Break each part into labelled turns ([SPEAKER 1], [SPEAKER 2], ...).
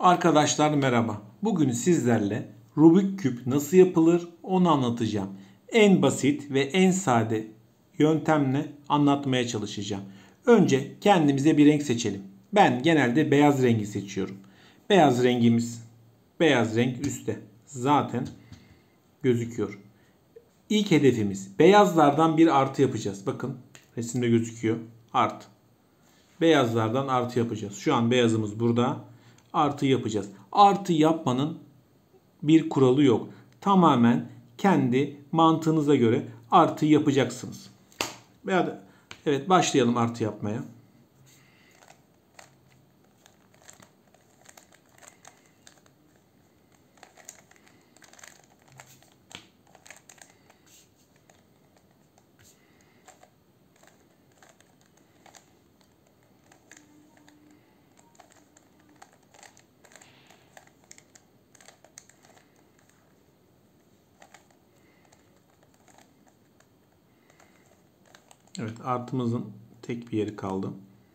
[SPEAKER 1] Arkadaşlar merhaba. Bugün sizlerle Rubik küp nasıl yapılır onu anlatacağım. En basit ve en sade yöntemle anlatmaya çalışacağım. Önce kendimize bir renk seçelim. Ben genelde beyaz rengi seçiyorum. Beyaz renk üstte. Zaten gözüküyor. İlk hedefimiz beyazlardan bir artı yapacağız. Bakın resimde gözüküyor. Artı. Beyazlardan artı yapacağız. Şu an beyazımız burada. Artı yapacağız. Artı yapmanın bir kuralı yok. Tamamen kendi mantığınıza göre artı yapacaksınız. Evet, başlayalım artı yapmaya. Evet, artımızın tek bir yeri kaldı.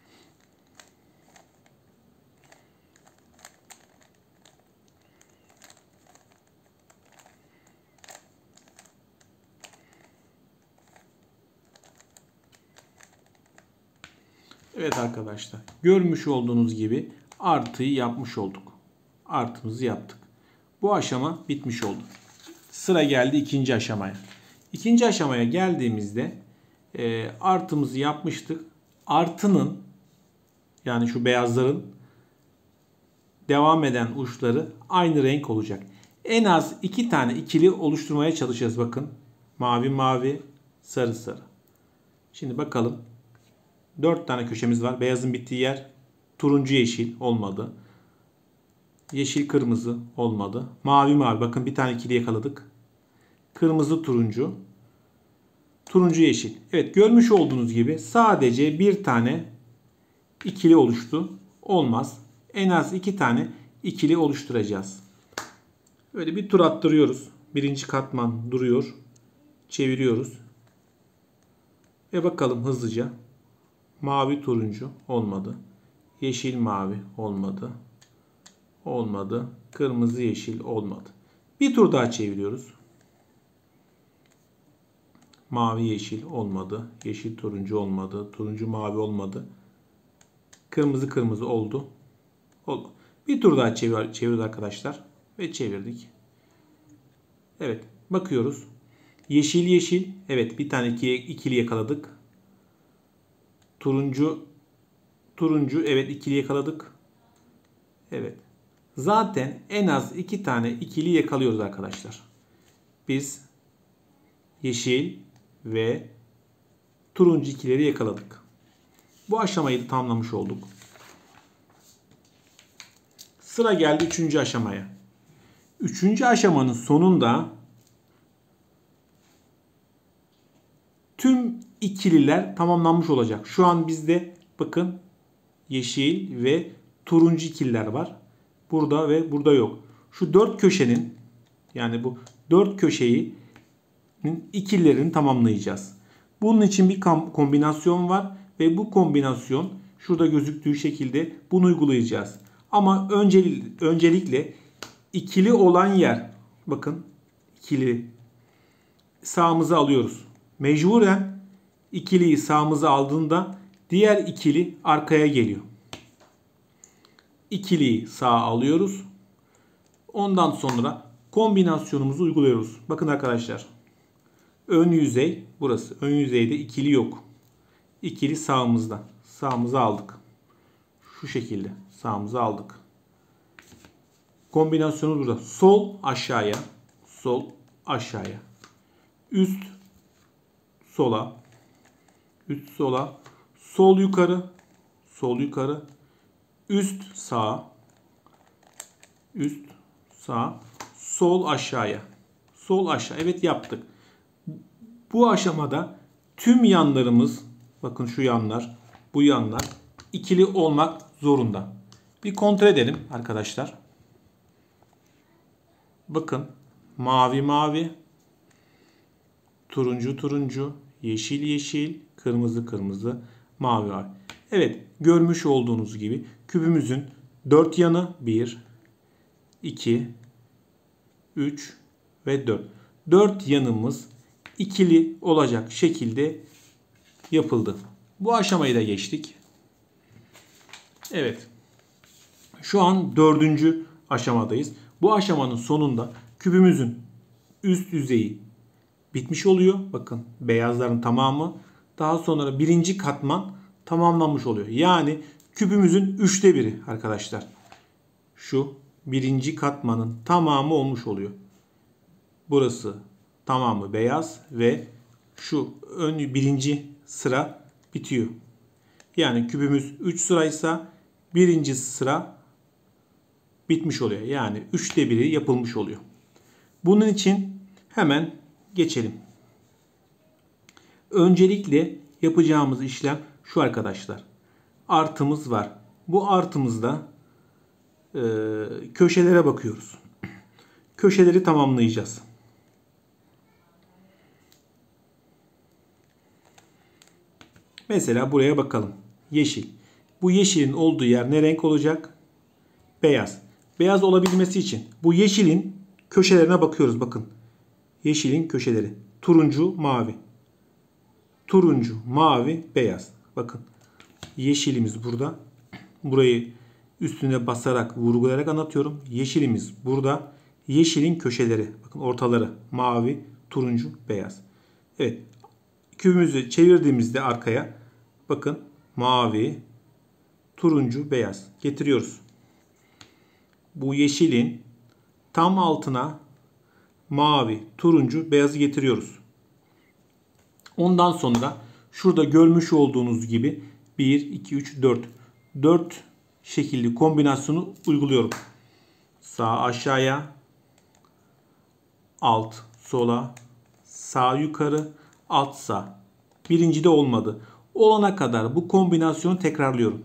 [SPEAKER 1] Evet arkadaşlar, görmüş olduğunuz gibi artıyı yapmış olduk. Artımızı yaptık. Bu aşama bitmiş oldu. Sıra geldi ikinci aşamaya. İkinci aşamaya geldiğimizde artımızı yapmıştık. Artının, yani şu beyazların devam eden uçları aynı renk olacak. En az 2 tane ikili oluşturmaya çalışacağız. Bakın. Mavi mavi, sarı sarı. Şimdi bakalım. 4 tane köşemiz var. Beyazın bittiği yer turuncu yeşil olmadı. Yeşil kırmızı olmadı. Mavi mavi. Bakın bir tane ikili yakaladık. Kırmızı turuncu. Turuncu yeşil. Evet, görmüş olduğunuz gibi sadece bir tane ikili oluştu. Olmaz. En az 2 tane ikili oluşturacağız. Böyle bir tur attırıyoruz. Birinci katman duruyor. Çeviriyoruz. Ve bakalım hızlıca. Mavi turuncu olmadı. Yeşil mavi olmadı. Olmadı. Kırmızı yeşil olmadı. Bir tur daha çeviriyoruz. Mavi yeşil olmadı. Yeşil turuncu olmadı. Turuncu mavi olmadı. Kırmızı kırmızı oldu. Oldu. Bir tur daha çeviriyoruz arkadaşlar. Ve çevirdik. Evet. Bakıyoruz. Yeşil yeşil. Evet, bir tane ikili yakaladık. Turuncu turuncu. Evet, ikili yakaladık. Evet. Zaten en az 2 tane ikili yakalıyoruz arkadaşlar. Biz yeşil ve turuncu ikileri yakaladık. Bu aşamayı da tamamlamış olduk. Sıra geldi 3. aşamaya. 3. aşamanın sonunda tüm ikililer tamamlanmış olacak. Şu an bizde bakın yeşil ve turuncu ikililer var. Burada ve burada yok. Şu 4 köşenin, yani bu 4 köşeyi ikililerini tamamlayacağız. Bunun için bir kombinasyon var ve bu kombinasyon şurada gözüktüğü şekilde bunu uygulayacağız. Ama öncelikle ikili olan yer, bakın ikili sağımıza alıyoruz. Mecburen ikiliyi sağımıza aldığında diğer ikili arkaya geliyor. İkiliyi sağa alıyoruz. Ondan sonra kombinasyonumuzu uyguluyoruz. Bakın arkadaşlar. Ön yüzey burası. Ön yüzeyde ikili yok. İkili sağımızda. Sağımıza aldık. Şu şekilde sağımıza aldık. Kombinasyonu burada. Sol aşağıya. Sol aşağıya. Üst sola. Üst sola. Sol yukarı. Sol yukarı. Üst sağa. Üst sağ. Sol aşağıya. Sol aşağı. Evet, yaptık. Bu aşamada tüm yanlarımız, bakın şu yanlar, bu yanlar ikili olmak zorunda. Bir kontrol edelim arkadaşlar. Bakın mavi mavi, turuncu turuncu, yeşil yeşil, kırmızı kırmızı, mavi mavi. Evet, görmüş olduğunuz gibi küpümüzün 4 yanı 1, 2, 3 ve 4. 4 yanımız ikili olacak şekilde yapıldı. Bu aşamayı da geçtik. Evet. Şu an 4. aşamadayız. Bu aşamanın sonunda küpümüzün üst yüzeyi bitmiş oluyor. Bakın beyazların tamamı. Daha sonra birinci katman tamamlanmış oluyor. Yani küpümüzün 3'te 1'i arkadaşlar. Şu birinci katmanın tamamı olmuş oluyor. Burası tamamı beyaz ve şu birinci sıra bitiyor. Yani küpümüz 3 sıraysa birinci sıra bitmiş oluyor. Yani 3'te 1'i yapılmış oluyor. Bunun için hemen geçelim. Öncelikle yapacağımız işlem şu arkadaşlar. Artımız var. Bu artımızda köşelere bakıyoruz. Köşeleri tamamlayacağız. Mesela buraya bakalım. Yeşil. Bu yeşilin olduğu yer ne renk olacak? Beyaz. Beyaz olabilmesi için bu yeşilin köşelerine bakıyoruz. Bakın. Yeşilin köşeleri. Turuncu, mavi. Turuncu, mavi, beyaz. Bakın. Yeşilimiz burada. Burayı üstüne basarak, vurgulayarak anlatıyorum. Yeşilimiz burada. Yeşilin köşeleri. Bakın ortaları. Mavi, turuncu, beyaz. Evet. Kübümüzü çevirdiğimizde arkaya bakın mavi, turuncu, beyaz getiriyoruz. Bu yeşilin tam altına mavi, turuncu, beyazı getiriyoruz. Ondan sonra şurada görmüş olduğunuz gibi 1, 2, 3, 4. 4 şekilli kombinasyonu uyguluyorum. Sağ aşağıya, alt sola, sağ yukarı, alt sağ. Birinci de olmadı. Olana kadar bu kombinasyonu tekrarlıyorum.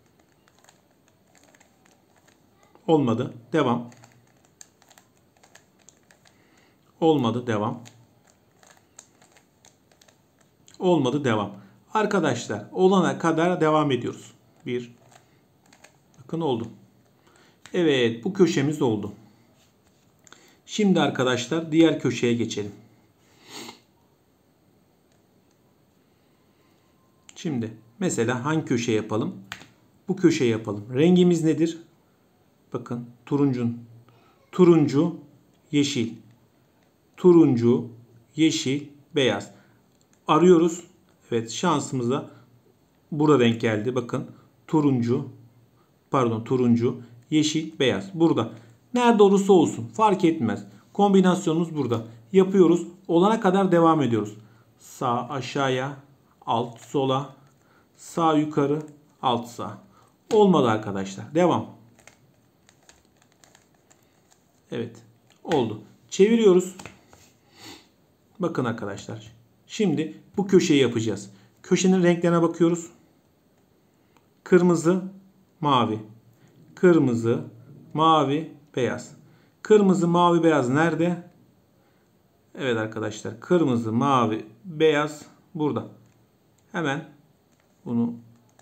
[SPEAKER 1] Olmadı. Devam. Olmadı. Devam. Olmadı. Devam. Arkadaşlar olana kadar devam ediyoruz. Bir. Bakın oldu. Evet bu köşemiz oldu. Şimdi arkadaşlar diğer köşeye geçelim. Şimdi mesela hangi köşe yapalım? Bu köşeyi yapalım. Rengimiz nedir? Bakın turuncu, yeşil. Turuncu, yeşil, beyaz. Arıyoruz. Evet şansımıza burada denk geldi. Bakın turuncu, yeşil, beyaz. Burada. Nerede olursa olsun fark etmez. Kombinasyonumuz burada. Yapıyoruz. Olana kadar devam ediyoruz. Sağ aşağıya, alt sola, sağ yukarı, alt sağ. Olmadı arkadaşlar. Devam. Evet. Oldu. Çeviriyoruz. Bakın arkadaşlar. Şimdi bu köşeyi yapacağız. Köşenin renklerine bakıyoruz. Kırmızı, mavi. Kırmızı, mavi, beyaz. Kırmızı, mavi, beyaz nerede? Evet arkadaşlar. Kırmızı, mavi, beyaz burada. Hemen bunu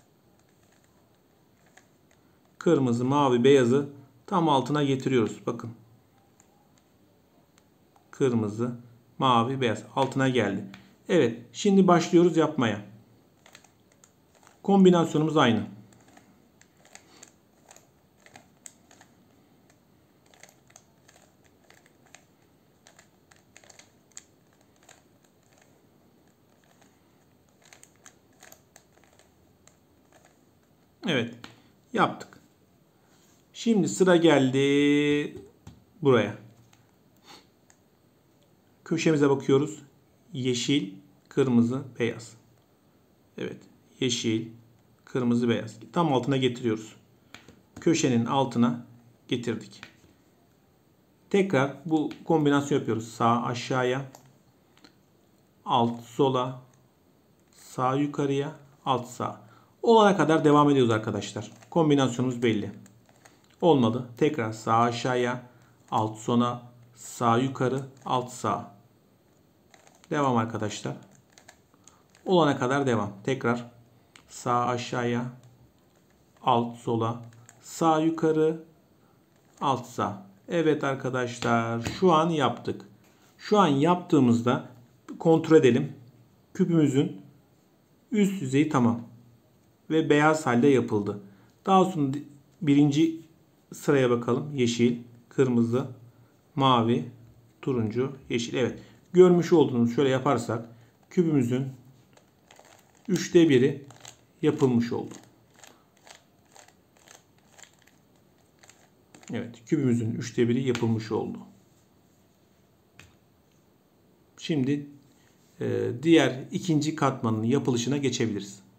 [SPEAKER 1] kırmızı, mavi, beyazı tam altına getiriyoruz. Bakın. Kırmızı, mavi, beyaz altına geldi. Evet. Şimdi başlıyoruz yapmaya. Kombinasyonumuz aynı. Evet. Yaptık. Şimdi sıra geldi buraya. Köşemize bakıyoruz. Yeşil, kırmızı, beyaz. Evet. Yeşil, kırmızı, beyaz. Tam altına getiriyoruz. Köşenin altına getirdik. Tekrar bu kombinasyon yapıyoruz. Sağ aşağıya, alt sola, sağ yukarıya, alt sağ. Olana kadar devam ediyoruz arkadaşlar. Kombinasyonumuz belli. Olmadı. Tekrar sağ aşağıya, alt sona, sağ yukarı, alt sağ. Devam arkadaşlar. Olana kadar devam. Tekrar sağ aşağıya, alt sola, sağ yukarı, alt sağ. Evet arkadaşlar, şu an yaptık. Şu an yaptığımızda kontrol edelim. Küpümüzün üst yüzeyi tamam. Ve beyaz halde yapıldı. Daha sonra birinci sıraya bakalım. Yeşil, kırmızı, mavi, turuncu, yeşil. Evet. Görmüş olduğunuz şöyle yaparsak küpümüzün 1/3 yapılmış oldu. Evet. Küpümüzün 1/3 yapılmış oldu. Şimdi diğer ikinci katmanın yapılışına geçebiliriz.